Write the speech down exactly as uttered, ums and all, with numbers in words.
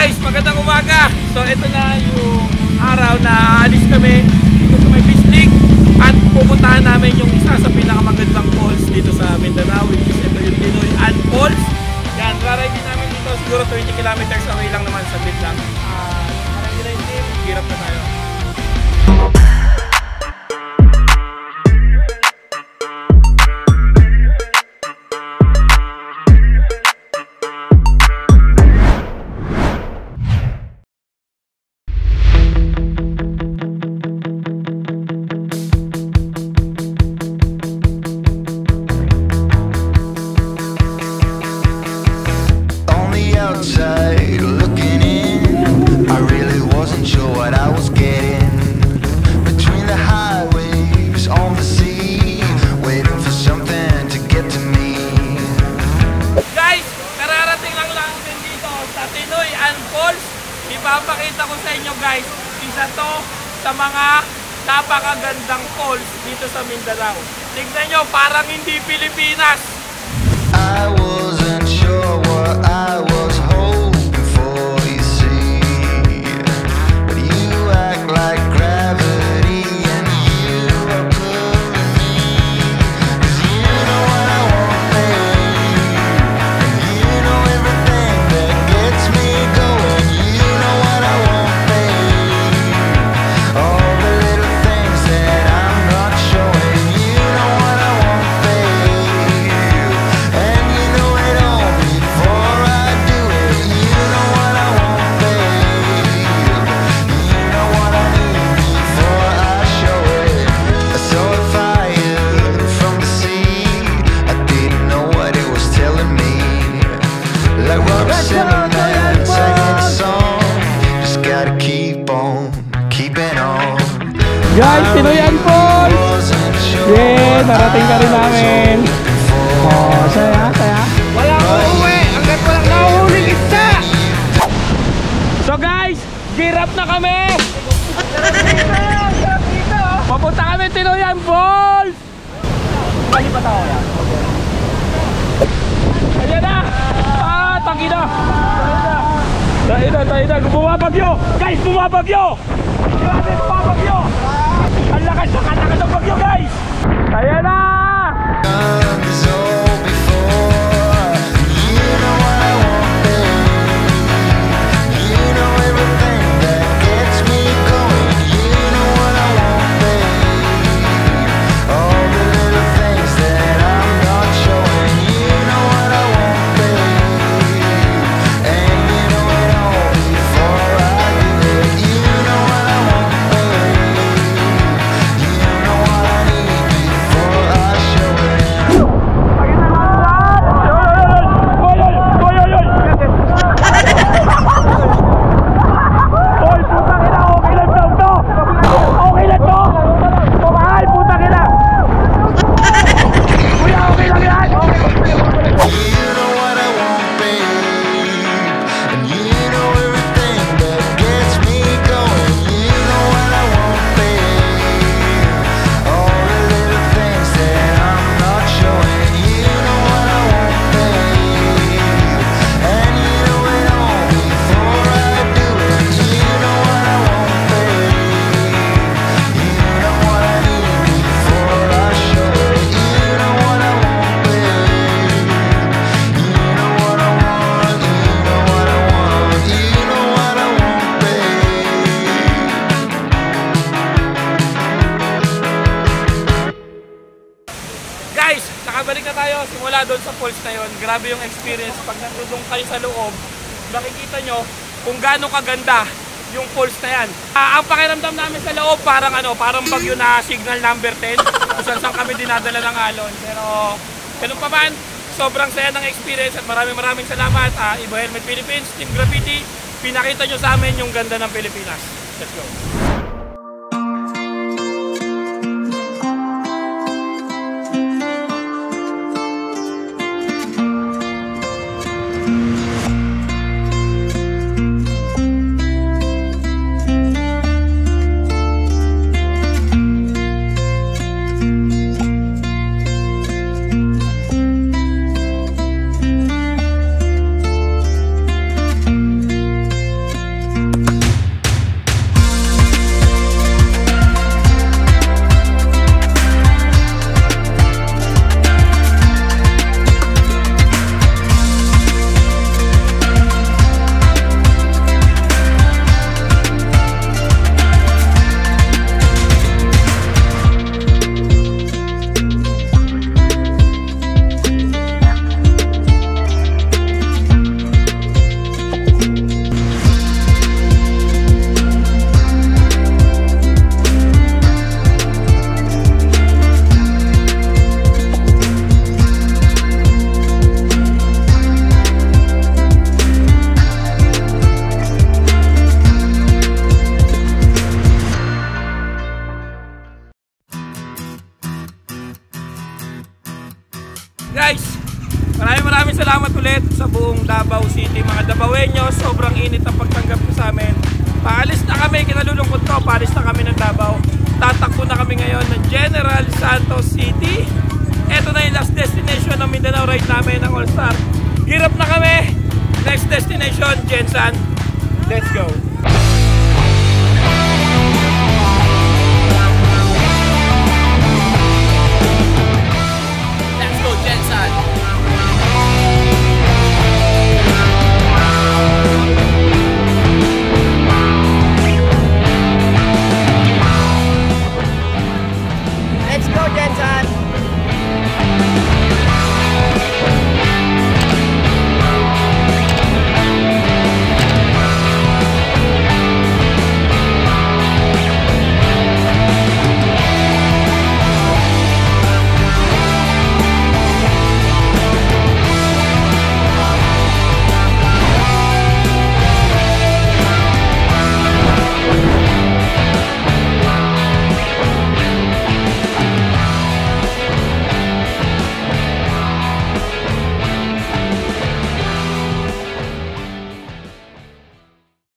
Guys, magandang umaga. So ito na yung araw na alis kami dito sa may Bislig at pupuntahan namin yung isa sa pinakamagandang falls dito sa Mindanao, which is ito yung Tinoy Ann Falls. Yan, raraydin namin dito siguro twenty kilometers away lang naman sa bit lang. Uh, Marami team, hirap na tayo. Ipapakita ko sa inyo guys, isa to sa mga napakagandang falls dito sa Mindanao. Tignan nyo, parang hindi Pilipinas. I wasn't sure what I was hoping for, you see. But you act like gravity and you are pulling me. Cause you know what I want, babe. And you know everything that gets me going. You know what I want, babe. All the little things that I'm not showing. You know what I want, babe. And you know it all before I do it. You know what I want, babe. You know what I need before I show it. I saw a fire from the sea. I didn't know what it was telling me. Like Robert Zimmerman singing a song. Just gotta keep on, keeping on. Guys, Tinoy Ann Falls! Yeah, narating ka rin namin. Oh, saya, saya. Wala akong uwi, hanggang walang nahuhuling isa! So guys, gear up na kami! Papunta kami Tinoy Ann Falls! Bali pa tao yan. Ayan na! Ah, tangi na! Tayo na, tayo na, bumabagyo! Guys, bumabagyo! Grabe, bumabagyo! Ang lakas na katakas ng bagyo, guys! Ayan na! Nakabalik na tayo simula doon sa falls na yon. Grabe yung experience pag nandun kayo sa loob. Makikita nyo kung gaano kaganda yung falls na yan. Uh, ang pakiramdam namin sa loob parang ano, parang bagyo na signal number ten. Kung saan saan kami dinadala ng alon. Pero ganun pa man, sobrang saya ng experience at maraming maraming salamat. Uh, Iba Helmet Philippines, Team Graffiti. Pinakita nyo sa amin yung ganda ng Pilipinas. Let's go! sa buong Davao City, mga Davaoeños. Sobrang init ang pagtanggap nyo sa amin. Paalis na kami, kinalulungkot ko, paalis na kami ng Davao. Tatakbo na kami ngayon ng General Santos City. Ito na yung last destination ng Mindanao ride namin ng All-Star. Hirap na kami. Next destination, Gensan. Let's go.